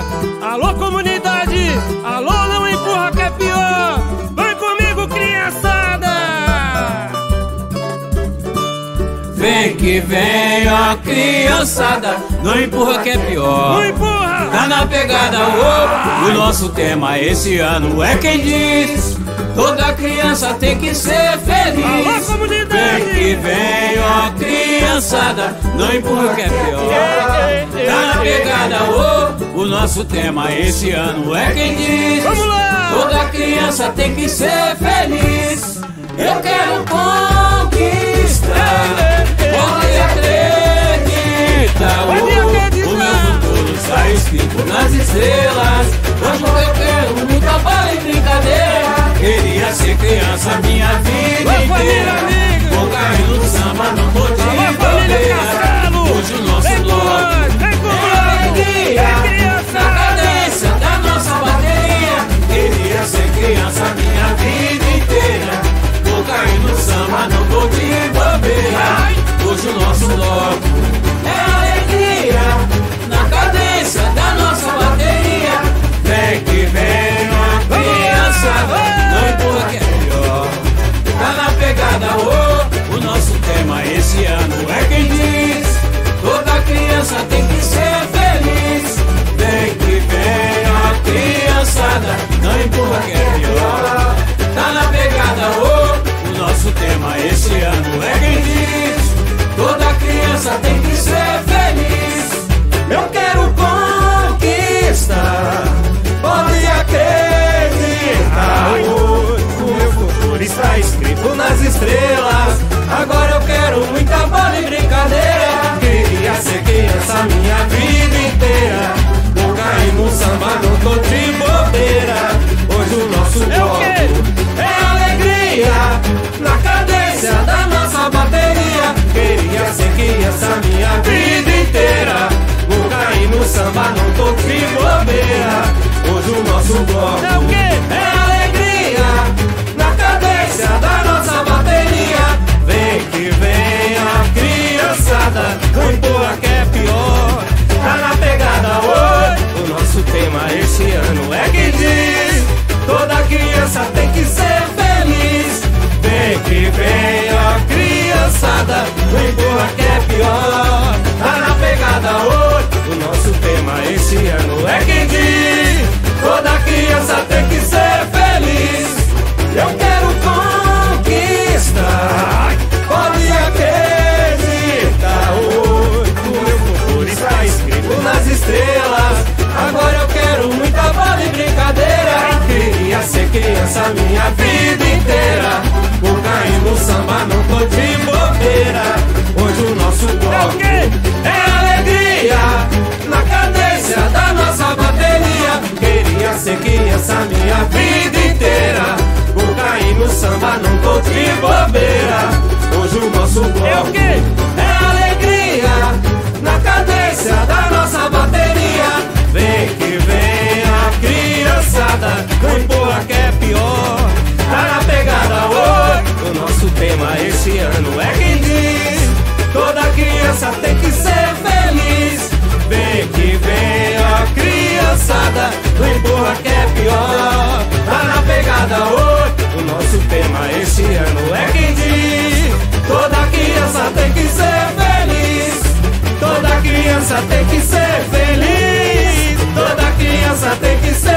Alô comunidade, alô não empurra que é pior. Vem comigo criançada. Vem que vem, ó criançada, não empurra que é pior. Não empurra. Tá na pegada, ô. O nosso tema esse ano é quem diz: toda criança tem que ser feliz. Alô comunidade. Vem que vem, ó criançada, não empurra que é pior. Tá na pegada, ô. O nosso tema esse ano é quem diz: vamos lá. toda criança tem que ser feliz. Eu quero conquistar. Pode acreditar, o meu futuro está escrito nas estrelas. Hoje eu quero muita bola e brincadeira. Queria ser criança minha vida inteira. Vou cair no samba, não vou te bobeira. Hoje o nosso bloco é alegria na cadência da nossa bateria. Queria ser criança minha vida inteira. Vou cair no samba, não vou te bobeira. Hoje o nosso bloco é alegria na cadência da nossa bateria. Vem que vem, ó criançada, não empurra que é pior. Tá na pegada, ô. O nosso tema esse ano é quem diz: toda criança tem que ser feliz. Vem que vem, ó criançada, não empurra que é pior. Tá na pegada, ô. O nosso tema esse ano é quem diz: toda criança tem que ser feliz. Eu quero conquistar. Pode acreditar, o meu futuro está escrito nas estrelas. Agora eu quero muita bola e brincadeira. Queria ser criança minha vida inteira. Vou cair no samba, não tô de bobeira. Hoje o nosso bloco é alegria na cadência da nossa bateria. Queria ser criança minha vida inteira. Vou cair no samba, não tô de bobeira. Hoje o nosso bloco é alegria na cadência da nossa bateria. Vem que vem, a criançada, não empurra que é pior. Tá na pegada hoje. O nosso tema esse ano é que diz: toda criança tem que ser feliz. Vem que vem, a criançada, não empurra que é pior. Tá na pegada hoje. O nosso tema esse ano é que diz: toda criança tem que ser feliz. Eu quero conquistar. Pode acreditar, o meu futuro está escrito nas estrelas. Agora eu quero muita bola e brincadeira. Queria ser criança minha vida inteira. Vou cair no samba, não tô de bobeira. Hoje o nosso bloco é alegria na cadência da nossa bateria. Queria ser criança minha vida inteira. Vou cair no samba, não tô de bobeira. Hoje o nosso bloco é alegria na cadência da nossa bateria. Vem que vem, a criançada, não empurra que é pior. Tá na pegada hoje. O nosso tema esse ano é quem diz: toda criança tem que ser feliz. Vem que vem, a criançada, não empurra que é pior. Tá na pegada hoje. O nosso tema esse ano é quem diz: toda criança tem que ser feliz. Toda criança tem que ser feliz. Toda criança tem que ser